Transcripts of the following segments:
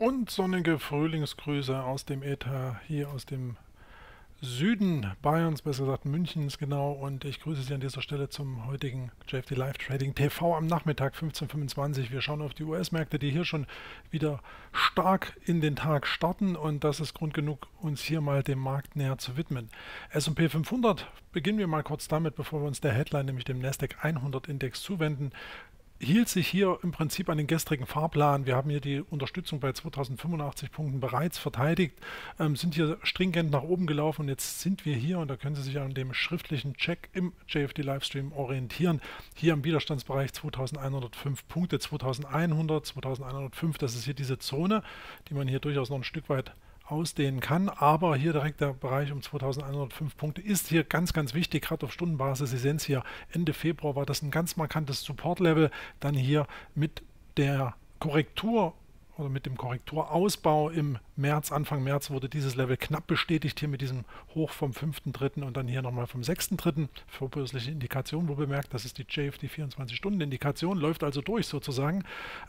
Und sonnige Frühlingsgrüße aus dem Äther, hier aus dem Süden Bayerns, besser gesagt Münchens genau. Und ich grüße Sie an dieser Stelle zum heutigen JFD Live Trading TV am Nachmittag 15:25 Uhr. Wir schauen auf die US-Märkte, die hier schon wieder stark in den Tag starten. Und das ist Grund genug, uns hier mal dem Markt näher zu widmen. S&P 500, beginnen wir mal kurz damit, bevor wir uns der Headline, nämlich dem Nasdaq 100 Index zuwenden. Hielt sich hier im Prinzip an den gestrigen Fahrplan. Wir haben hier die Unterstützung bei 2085 Punkten bereits verteidigt, sind hier stringent nach oben gelaufen und jetzt sind wir hier und da können Sie sich an dem schriftlichen Check im JFD Livestream orientieren. Hier am Widerstandsbereich 2105 Punkte, 2100, 2105, das ist hier diese Zone, die man hier durchaus noch ein Stück weit ausdehnen kann, aber hier direkt der Bereich um 2105 Punkte ist hier ganz, ganz wichtig, gerade auf Stundenbasis. Sie sehen es hier, Ende Februar war das ein ganz markantes Support-Level, dann hier mit der Korrektur oder mit dem Korrekturausbau im März, Anfang März wurde dieses Level knapp bestätigt, hier mit diesem Hoch vom 5.3. und dann hier nochmal vom 6.3. vorbörsliche Indikation, wo bemerkt, das ist die JFD 24-Stunden-Indikation, läuft also durch sozusagen.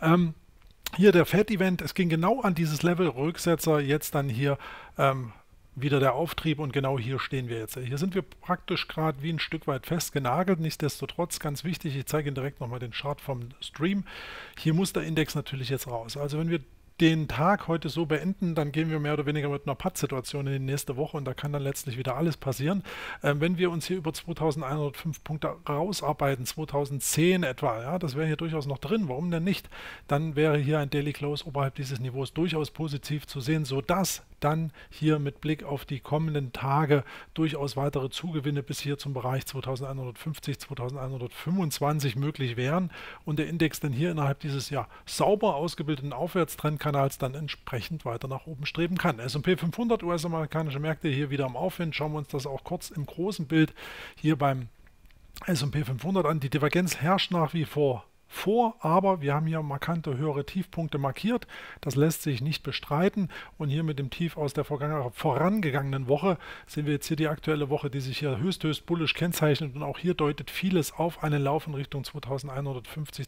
Hier der Fed-Event, es ging genau an dieses Level, Rücksetzer, jetzt dann hier wieder der Auftrieb und genau hier stehen wir jetzt. Hier sind wir praktisch gerade wie ein Stück weit festgenagelt, nichtsdestotrotz ganz wichtig, ich zeige Ihnen direkt nochmal den Chart vom Stream. Hier muss der Index natürlich jetzt raus. Also wenn wir den Tag heute so beenden, dann gehen wir mehr oder weniger mit einer Pattsituation in die nächste Woche und da kann dann letztlich wieder alles passieren. Wenn wir uns hier über 2105 Punkte rausarbeiten, 2010 etwa, ja, das wäre hier durchaus noch drin, warum denn nicht? Dann wäre hier ein Daily Close oberhalb dieses Niveaus durchaus positiv zu sehen, sodass dann hier mit Blick auf die kommenden Tage durchaus weitere Zugewinne bis hier zum Bereich 2150, 2125 möglich wären und der Index dann hier innerhalb dieses sauber ausgebildeten Aufwärtstrendkanals dann entsprechend weiter nach oben streben kann. S&P 500 US-amerikanische Märkte hier wieder im Aufwind. Schauen wir uns das auch kurz im großen Bild hier beim S&P 500 an. Die Divergenz herrscht nach wie vor, aber wir haben hier markante höhere Tiefpunkte markiert. Das lässt sich nicht bestreiten. Und hier mit dem Tief aus der vorangegangenen Woche sehen wir jetzt hier die aktuelle Woche, die sich hier höchst bullisch kennzeichnet. Und auch hier deutet vieles auf einen Lauf in Richtung 2150,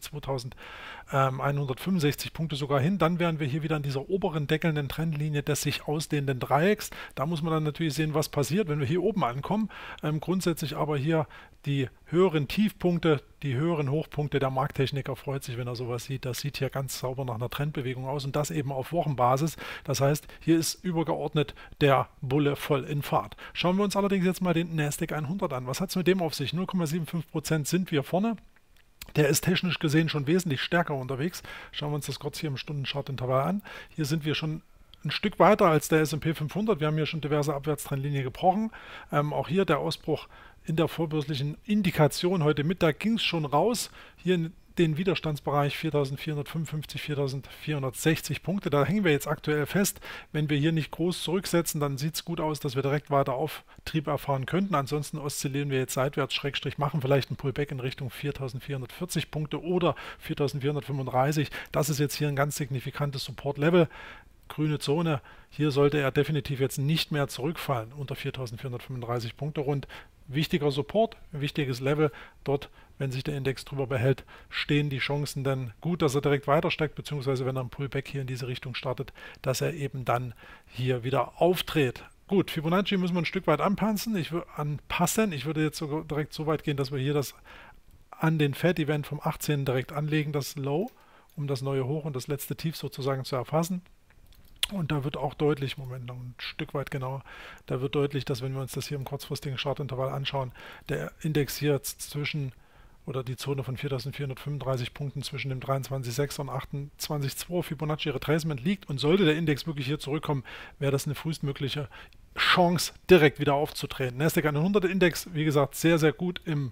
2165 Punkte sogar hin. Dann wären wir hier wieder an dieser oberen deckelnden Trendlinie des sich ausdehnenden Dreiecks. Da muss man dann natürlich sehen, was passiert, wenn wir hier oben ankommen. Grundsätzlich aber hier die höheren Tiefpunkte, die höheren Hochpunkte. Der Markttechniker freut sich, wenn er sowas sieht. Das sieht hier ganz sauber nach einer Trendbewegung aus und das eben auf Wochenbasis. Das heißt, hier ist übergeordnet der Bulle voll in Fahrt. Schauen wir uns allerdings jetzt mal den Nasdaq 100 an. Was hat es mit dem auf sich? 0,75% sind wir vorne. Der ist technisch gesehen schon wesentlich stärker unterwegs. Schauen wir uns das kurz hier im Stundenchart-Intervall an. Hier sind wir schon ein Stück weiter als der S&P 500. Wir haben hier schon diverse Abwärtstrendlinien gebrochen. Auch hier der Ausbruch in der vorbörslichen Indikation heute Mittag ging es schon raus. Hier in den Widerstandsbereich 4455, 4460 Punkte. Da hängen wir jetzt aktuell fest. Wenn wir hier nicht groß zurücksetzen, dann sieht es gut aus, dass wir direkt weiter Auftrieb erfahren könnten. Ansonsten oszillieren wir jetzt seitwärts, Schrägstrich machen vielleicht einen Pullback in Richtung 4440 Punkte oder 4435. Das ist jetzt hier ein ganz signifikantes Support-Level. Grüne Zone, hier sollte er definitiv jetzt nicht mehr zurückfallen unter 4435 Punkte rund. Wichtiger Support, wichtiges Level. Dort, wenn sich der Index drüber behält, stehen die Chancen dann gut, dass er direkt weiter steigt, beziehungsweise wenn er ein Pullback hier in diese Richtung startet, dass er eben dann hier wieder auftritt. Gut, Fibonacci müssen wir ein Stück weit anpassen. Ich würde jetzt sogar direkt so weit gehen, dass wir hier das an den Fed-Event vom 18. direkt anlegen, das Low, um das neue Hoch und das letzte Tief sozusagen zu erfassen. Und da wird auch deutlich, Moment, noch ein Stück weit genauer, da wird deutlich, dass wenn wir uns das hier im kurzfristigen Chartintervall anschauen, der Index hier oder die Zone von 4435 Punkten zwischen dem 23,6 und 28,2 Fibonacci Retracement liegt und sollte der Index wirklich hier zurückkommen, wäre das eine frühestmögliche Chance, direkt wieder aufzutreten. Nasdaq 100 Index, wie gesagt, sehr, sehr gut im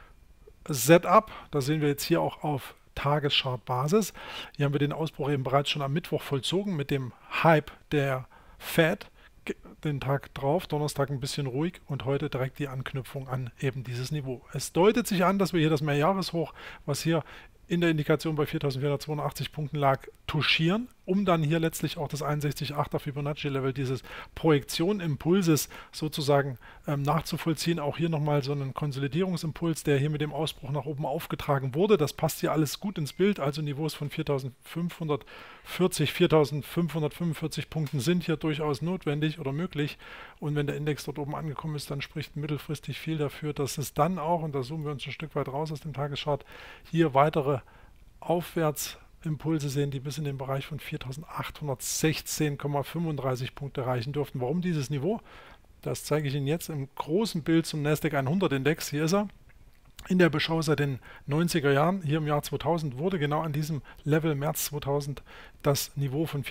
Setup. Da sehen wir jetzt hier auch auf Tageschart-Basis. Hier haben wir den Ausbruch eben bereits schon am Mittwoch vollzogen mit dem Hype der Fed. Den Tag drauf, Donnerstag ein bisschen ruhig und heute direkt die Anknüpfung an eben dieses Niveau. Es deutet sich an, dass wir hier das Mehrjahreshoch, was hier in der Indikation bei 4482 Punkten lag, touchieren um dann hier letztlich auch das 61,8er Fibonacci-Level dieses Projektion-Impulses sozusagen nachzuvollziehen. Auch hier nochmal so einen Konsolidierungsimpuls, der hier mit dem Ausbruch nach oben aufgetragen wurde. Das passt hier alles gut ins Bild, also Niveaus von 4.540, 4.545 Punkten sind hier durchaus notwendig oder möglich. Und wenn der Index dort oben angekommen ist, dann spricht mittelfristig viel dafür, dass es dann auch, und da zoomen wir uns ein Stück weit raus aus dem Tageschart, hier weitere Aufwärtsimpulse sehen, die bis in den Bereich von 4.816,35 Punkte reichen dürften. Warum dieses Niveau? Das zeige ich Ihnen jetzt im großen Bild zum Nasdaq 100 Index. Hier ist er. In der Beschau seit den 90er Jahren, hier im Jahr 2000, wurde genau an diesem Level März 2000 das Niveau von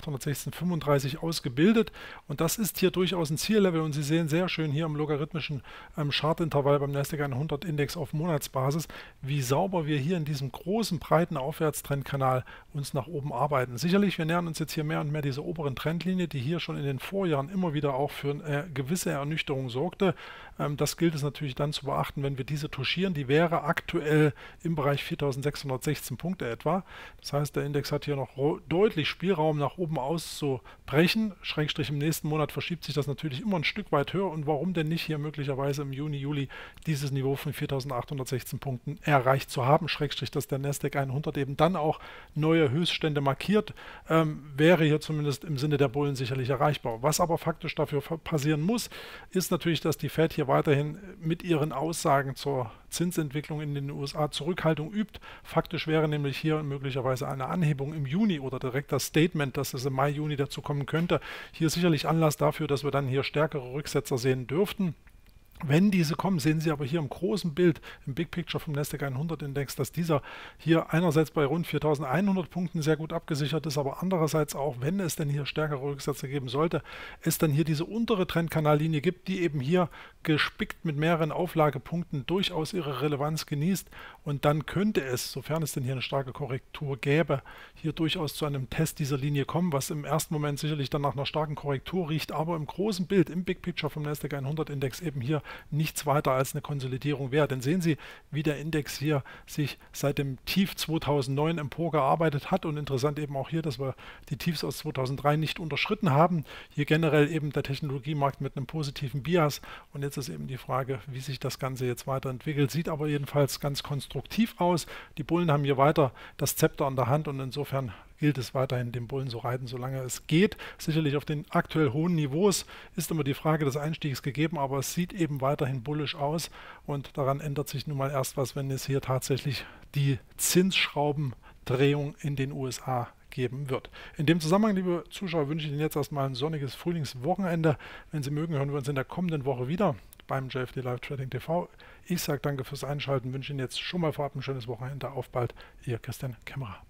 4.816,35 ausgebildet. Und das ist hier durchaus ein Ziellevel. Und Sie sehen sehr schön hier im logarithmischen Chartintervall beim Nasdaq 100 Index auf Monatsbasis, wie sauber wir hier in diesem großen, breiten Aufwärtstrendkanal uns nach oben arbeiten. Sicherlich, wir nähern uns jetzt hier mehr und mehr dieser oberen Trendlinie, die hier schon in den Vorjahren immer wieder auch für eine gewisse Ernüchterung sorgte. Das gilt es natürlich dann zu beachten, wenn wir diese touchieren. Die wäre aktuell im Bereich 4.616 Punkte etwa. Das heißt, der Index hat hier noch deutlich Spielraum nach oben auszubrechen. Schrägstrich im nächsten Monat verschiebt sich das natürlich immer ein Stück weit höher. Und warum denn nicht hier möglicherweise im Juni, Juli dieses Niveau von 4.816 Punkten erreicht zu haben? Schrägstrich, dass der Nasdaq 100 eben dann auch neue Höchststände markiert, wäre hier zumindest im Sinne der Bullen sicherlich erreichbar. Was aber faktisch dafür passieren muss, ist natürlich, dass die Fed hier weiterhin mit ihren Aussagen zur Zinsentwicklung in den USA Zurückhaltung übt. Faktisch wäre nämlich hier möglicherweise eine Anhebung im Juni oder direkt das Statement, dass es im Mai, Juni dazu kommen könnte. Hier sicherlich Anlass dafür, dass wir dann hier stärkere Rücksetzer sehen dürften. Wenn diese kommen, sehen Sie aber hier im großen Bild, im Big Picture vom Nasdaq 100 Index, dass dieser hier einerseits bei rund 4.100 Punkten sehr gut abgesichert ist, aber andererseits auch, wenn es denn hier stärkere Rücksätze geben sollte, es dann hier diese untere Trendkanallinie gibt, die eben hier gespickt mit mehreren Auflagepunkten durchaus ihre Relevanz genießt. Und dann könnte es, sofern es denn hier eine starke Korrektur gäbe, hier durchaus zu einem Test dieser Linie kommen, was im ersten Moment sicherlich dann nach einer starken Korrektur riecht, aber im großen Bild, im Big Picture vom Nasdaq 100 Index eben hier nichts weiter als eine Konsolidierung wäre. Denn sehen Sie, wie der Index hier sich seit dem Tief 2009 emporgearbeitet hat, und interessant eben auch hier, dass wir die Tiefs aus 2003 nicht unterschritten haben. Hier generell eben der Technologiemarkt mit einem positiven Bias, und jetzt ist eben die Frage, wie sich das Ganze jetzt weiterentwickelt. Sieht aber jedenfalls ganz konstruktiv aus. Die Bullen haben hier weiter das Zepter in der Hand, und insofern gilt es weiterhin, den Bullen zu reiten, solange es geht. Sicherlich auf den aktuell hohen Niveaus ist immer die Frage des Einstiegs gegeben, aber es sieht eben weiterhin bullisch aus, und daran ändert sich nun mal erst was, wenn es hier tatsächlich die Zinsschraubendrehung in den USA geben wird. In dem Zusammenhang, liebe Zuschauer, wünsche ich Ihnen jetzt erstmal ein sonniges Frühlingswochenende. Wenn Sie mögen, hören wir uns in der kommenden Woche wieder beim JFD Live Trading TV. Ich sage danke fürs Einschalten, wünsche Ihnen jetzt schon mal vorab ein schönes Wochenende. Auf bald, Ihr Christian Kämmerer.